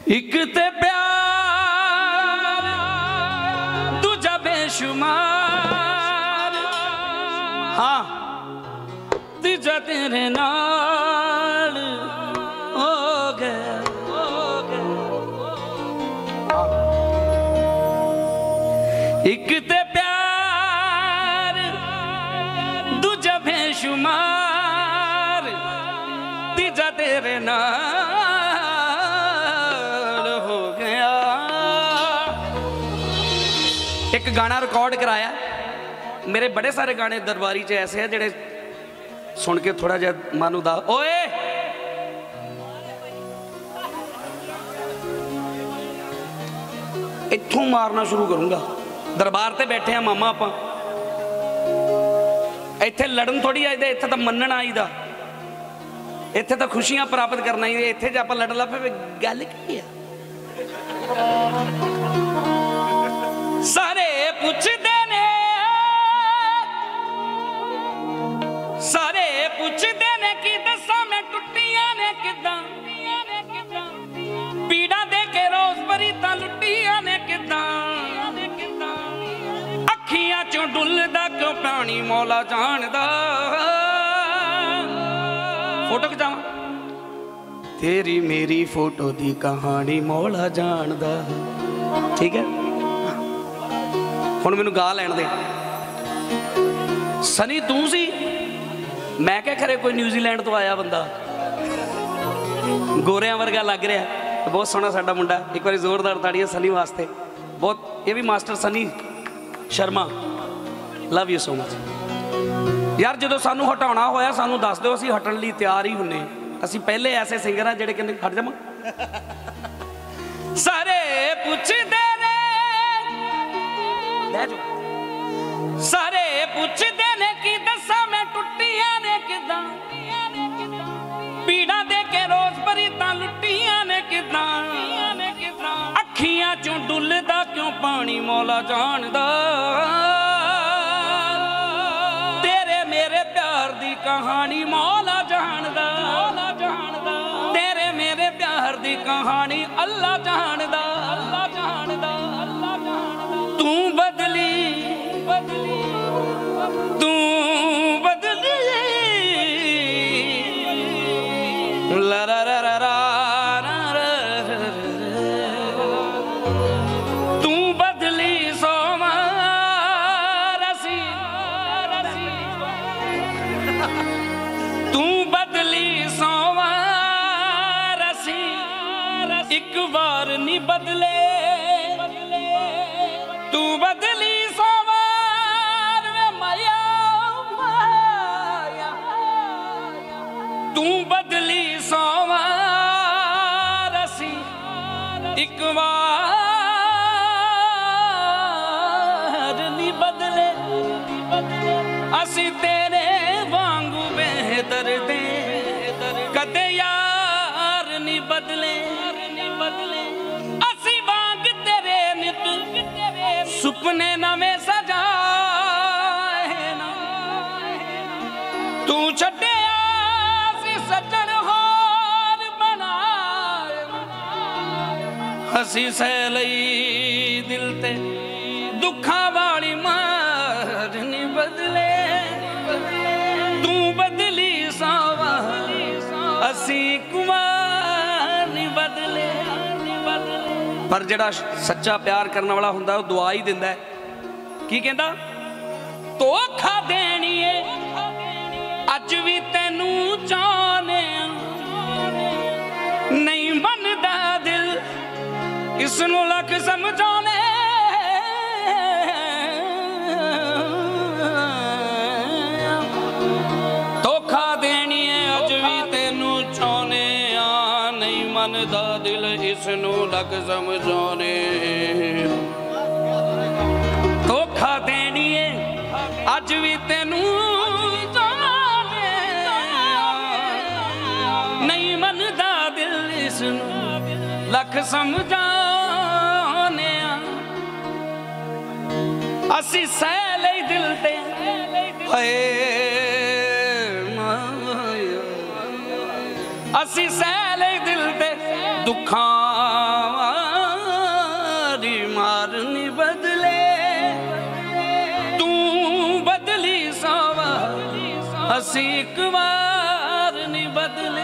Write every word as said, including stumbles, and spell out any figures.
एक ते प्यार दूजा बेशुमार, हाँ तीजा तेरे नाल हो गया। एक ते प्यार दूजा बेशुमार, तीजा तेरे नाल हो गया। एक गाना रिकॉर्ड कराया, मेरे बड़े सारे गाने दरबारी च ऐसे हैं जेड़े सुन के थोड़ा जिहा मन उदास। ओए इत्थों मारना शुरू करूंगा। दरबार ते बैठे हैं मामा, आप इत्थे लड़न थोड़ी आईदा, इत्थे तो मनन आईदा, इत्थे तो खुशियां प्राप्त करना ही। इत्थे जे आपां लड़न लग पे गल की है। सारे पुछदे ने, सारे पुछदे ने कि दसा मैं टुटियां ने किदां, पीड़ा दे के रोज भरी तां लुटियां ने किदां, अखियां चों डुलदा क्यों पानी मौला जानदा। फोटो खिचावां तेरी मेरी फोटो दी कहानी मौला जानदा, ठीक है। हुण मैनूं गा लैण दे। सनी तू सी, मैं क्या खरे कोई न्यूजीलैंड तो आया बंदा, गोरियां वर्गा लग रहा। बहुत सोहना साडा मुंडा, एक बार जोरदार ताड़ियां सनी वास्ते। बहुत ये भी master Sunny Sharma, love you so much यार। जो सानू हटाना होया सानू दस दो, असीं हटण लई तैयार ही हुन्ने। असीं पहले ऐसे सिंगर हैं जिहड़े कहंदे हट जावां। सारे पुछदे ने, लै जाओ, सारे पुछदे ने कि दसा मैं टुटियां ने किदां, पीड़ा दे के रोज भरी तां लुटियां ने किदां, अखियां चों डुलदा क्यों पानी मौला जानदा। तेरे मेरे प्यार दी कहानी मौला जानदा, तेरे मेरे प्यार दी कहानी अल्लाह जानदा, अल्लाह जानदा, अल्लाह जानदा। तू बदली बदली तू बदली, ला रा रा रा रा, तू बदली सोमा रसी, तू बदली सोमा रसी, एक बार नी बदले, तू बदली सोमार वे माया माया, तू बदली सोमार असी एक बार नी बदले, असी तेरे वांगू बेहतर दे कदे यार नी बदले, असी वांग तेरे नित सुपने नवे सजाए ना, तू छड्डे सी सज्जन होर बनाए, हसी सह लई दिल ते दुखा वाली मार नी बदले, तू बदली सावा असी कुमार नी बदले। पर जिहड़ा सच्चा प्यार करने वाला हुंदा वो दुआ ही दिंदा है। की कहंदा धोखा देणीए अज भी तैनू चाहने, नहीं बनदा दिल इसनू लख समझाने, धोखा देणीए अज भी तैनू चाहने, नहीं मनदा दिल इसनू लग समझाने, धोखा देणीए अज भी तैनू चाहने, नहीं मनदा दिल इसनू लख समझाने। असी सह लई दिल ते हाय, असी सह लई दिल ते दुखां नी बदले तू बदली सौ वार असी एक बार नी बदले